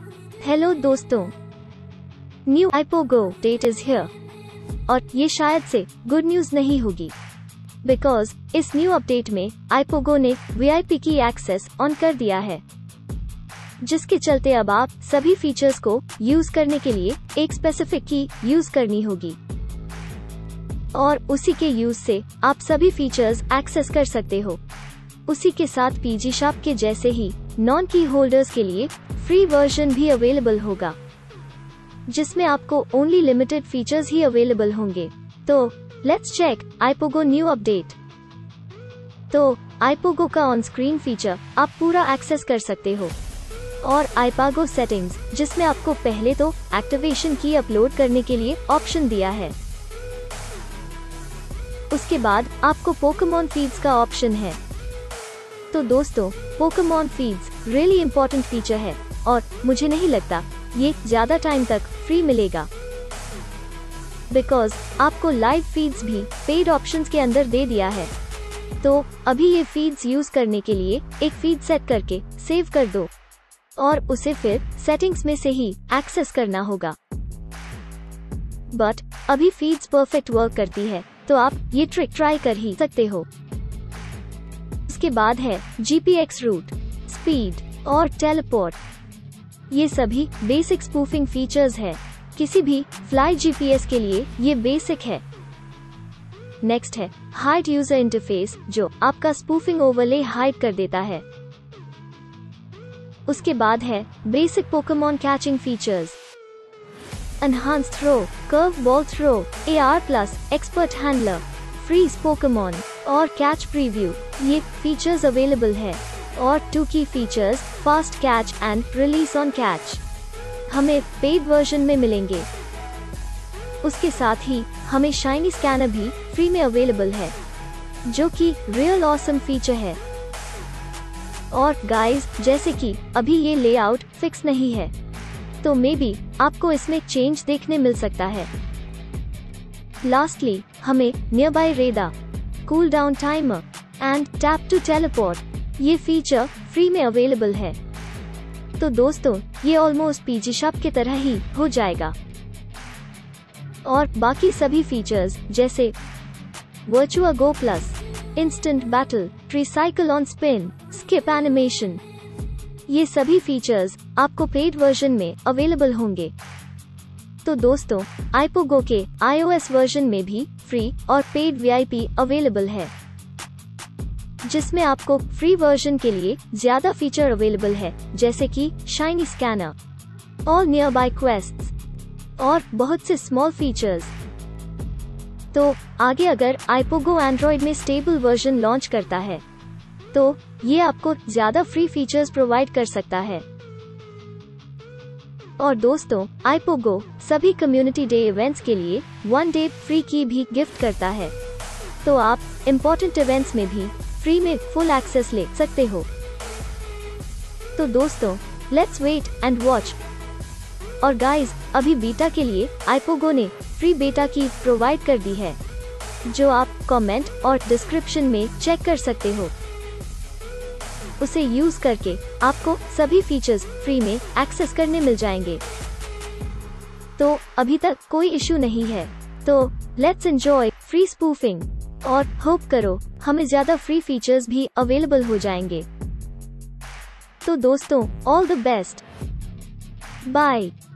Hello दोस्तों, new iPogo date is here और ये शायद से गुड न्यूज नहीं होगी, बिकॉज इस न्यू अपडेट में iPogo ने VIP की एक्सेस ऑन कर दिया है, जिसके चलते अब आप सभी फीचर्स को यूज करने के लिए एक स्पेसिफिक की यूज करनी होगी और उसी के यूज से आप सभी फीचर्स एक्सेस कर सकते हो। उसी के साथ PG Sharp के जैसे ही नॉन की होल्डर्स के लिए फ्री वर्जन भी अवेलेबल होगा, जिसमें आपको ओनली लिमिटेड फीचर्स ही अवेलेबल होंगे। तो let's check iPogo new update. तो iPogo का ऑन स्क्रीन फीचर आप पूरा एक्सेस कर सकते हो और iPogo सेटिंग्स, जिसमें आपको पहले तो एक्टिवेशन की अपलोड करने के लिए ऑप्शन दिया है, उसके बाद आपको पोकेमॉन फीड्स का ऑप्शन है। तो दोस्तों, Pokemon feeds really important feature है और मुझे नहीं लगता ये ज्यादा टाइम तक फ्री मिलेगा, बिकॉज आपको लाइव फीड्स भी पेड ऑप्शंस के अंदर दे दिया है। तो अभी ये फीड्स यूज करने के लिए एक फीड सेट करके सेव कर दो और उसे फिर सेटिंग्स में से ही एक्सेस करना होगा। बट अभी फीड्स परफेक्ट वर्क करती है, तो आप ये ट्रिक ट्राई कर ही सकते हो। उसके बाद है GPX रूट, स्पीड और टेलीपोर्ट। ये सभी बेसिक स्पूफिंग फीचर्स है। किसी भी फ्लाई GPS के लिए ये बेसिक है। नेक्स्ट है हाइड यूजर इंटरफेस, जो आपका स्पूफिंग ओवरले हाइड कर देता है। उसके बाद है basic Pokemon catching features, enhance throw, curve ball throw, AR+, expert handler, freeze Pokemon और कैच प्रीव्यू। ये फीचर्स अवेलेबल है। और 2 की features, fast catch and release on catch, हमें पेड वर्जन में मिलेंगे। उसके साथ ही हमें शाइनी स्कैनर भी फ्री में अवेलेबल है, जो कि रियल ऑसम फीचर है। और गाइस, जैसे कि अभी ये लेआउट फिक्स नहीं है, तो मे बी आपको इसमें चेंज देखने मिल सकता है। लास्टली हमें nearby radar, cool down timer and tap to teleport, ये फीचर फ्री में अवेलेबल है। तो दोस्तों, ये ऑलमोस्ट PG Sharp की तरह ही हो जाएगा। और बाकी सभी फीचर्स जैसे वर्चुआ go plus, instant battle, recycle on spin, skip animation, ये सभी फीचर्स आपको पेड वर्जन में अवेलेबल होंगे। तो दोस्तों, iPogo के iOS वर्जन में भी फ्री और पेड VIP अवेलेबल है, जिसमें आपको फ्री वर्जन के लिए ज्यादा फीचर अवेलेबल है, जैसे कि shiny scanner, all nearby quests और बहुत से स्मॉल फीचर्स। तो आगे अगर iPogo एंड्रॉइड में स्टेबल वर्जन लॉन्च करता है, तो ये आपको ज्यादा फ्री फीचर्स प्रोवाइड कर सकता है। और दोस्तों, iPogo सभी कम्युनिटी डे इवेंट्स के लिए 1 डे फ्री की भी गिफ्ट करता है, तो आप इम्पोर्टेंट इवेंट्स में भी फ्री में फुल एक्सेस ले सकते हो। तो दोस्तों, लेट्स वेट एंड वॉच। और गाइस, अभी बीटा के लिए iPogo ने फ्री बेटा की प्रोवाइड कर दी है, जो आप कमेंट और डिस्क्रिप्शन में चेक कर सकते हो। उसे यूज करके आपको सभी फीचर्स फ्री में एक्सेस करने मिल जाएंगे। तो अभी तक कोई इशू नहीं है, तो लेट्स एंजॉय फ्री स्पूफिंग और होप करो हमें ज्यादा फ्री फीचर्स भी अवेलेबल हो जाएंगे। तो दोस्तों, ऑल द बेस्ट, बाय।